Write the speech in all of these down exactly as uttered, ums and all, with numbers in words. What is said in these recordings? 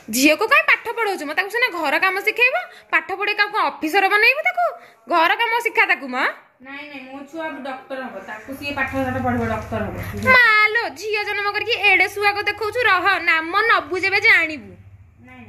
झील को कहीं पाठ पढ़ाऊ मैं सीना घर कम शिखेब पाठ पढ़े क्या ऑफिसर बनइबू घर कम शिखा माँ नहीं नहीं मो छुआ डॉक्टर हम ताकू सी पाठ साठ पढ़बो डॉक्टर हम मालो झील जन्म करके एडे सुआ को देखौछु रह नाम नबु जेबे जानिबू नहीं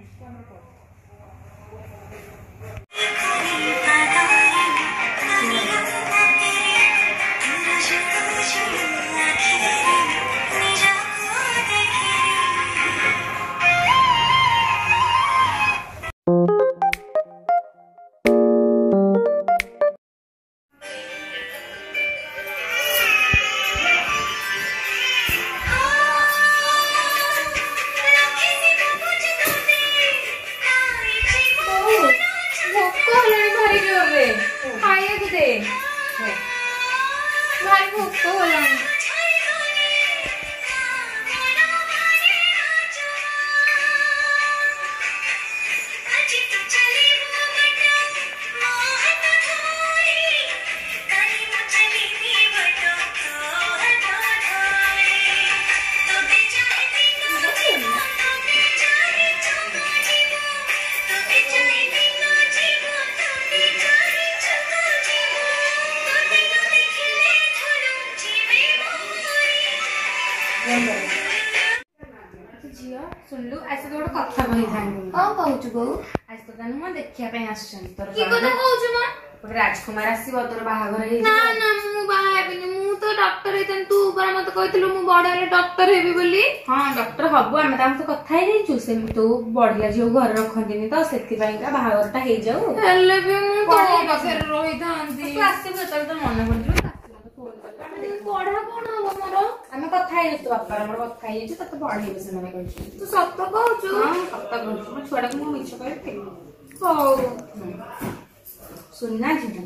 सुनलु ऐसे तो गोटे कथा कहि थानी हां कहूछु गो आज तो तनु म देखिया पे आछन तोर की कथा कहूछु म गोटे राजकुमार आसीबो तोर बाहागर हे ना ना मु बाहा हेबिनी मु तो डॉक्टर हेतन तू ऊपर मत कहितलु मु बडले डॉक्टर हेबी बोली हां डॉक्टर हबो हम ताम तो कथा हे दैछु से तू बडला जियो घर रखंदिनी तो सेति पई का बाहागरटा हे जाऊ हेले भी मु तो बखर रही थांती तू आसीबो तोर तो मन पडजु पढ़ा कौन हम मोर आम कथा हे तो बापा हमर कथा हे छु तते पढाइबे से माने कहछु तू सत्य कहछु हां सत्य कहछु मो छुआडा को मिछ कहते हो सुनना जीवन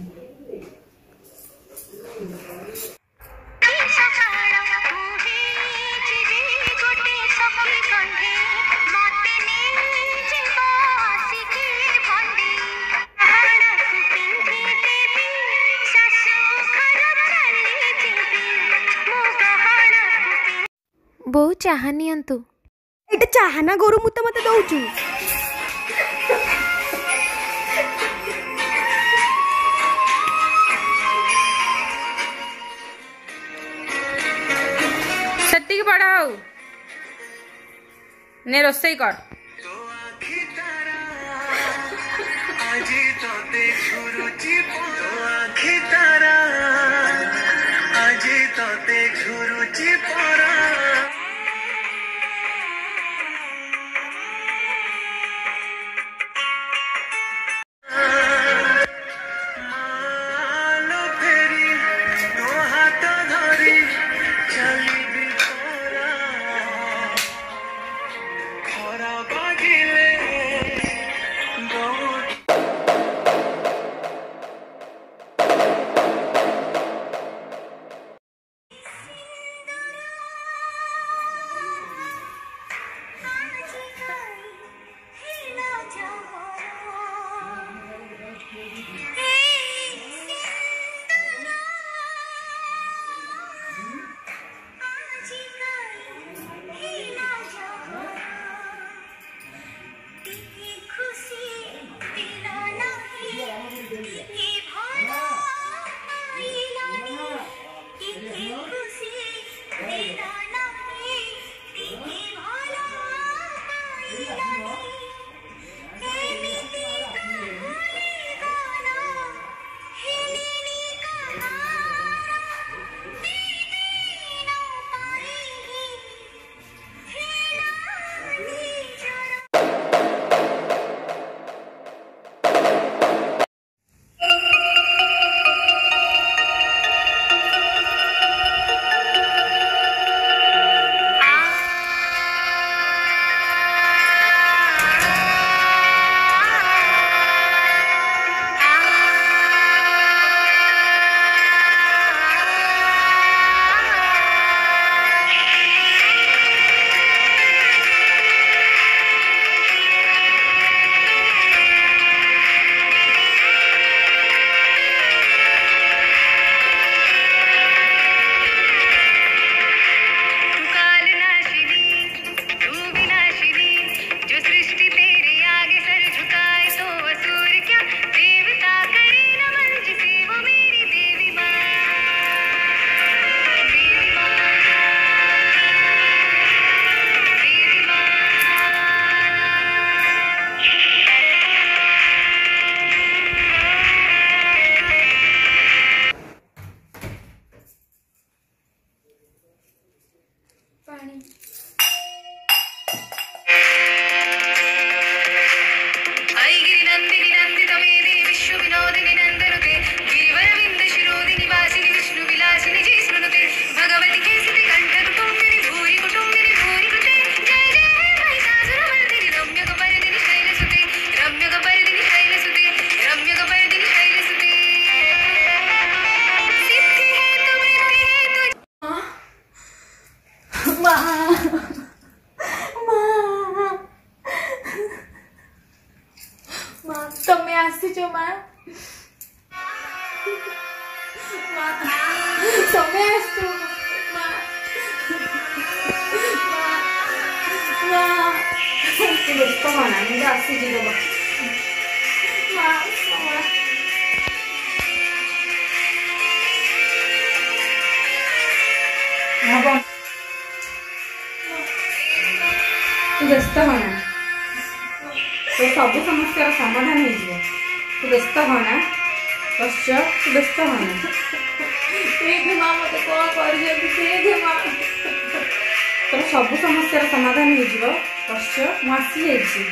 बहु चाहा नियंतु एटा चाहना गोरु मुते मते दउचु सत्ती के पढ़ाओ ने रोसई कर समय आसतु व्यस्त होना मुझे आसीजी देव तू व्यस्त होना तो सब समस्या समाधान हो तू व्यस्त होना पश्चात तू व्यस्त होना मत कौन कर तोर सब समस्या समाधान हो पश्चात मुझे आसी जाइए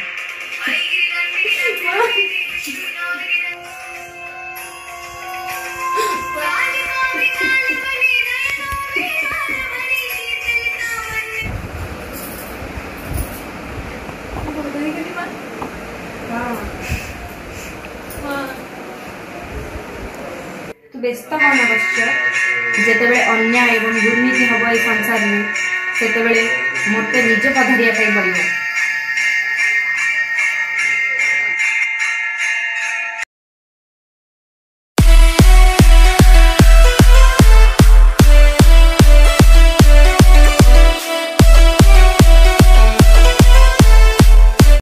तू व्यस्त होना पश्चात जितेबले अन्याय एवं दुर्नीति हम ये संसार में से मत निज पधारिया पड़ो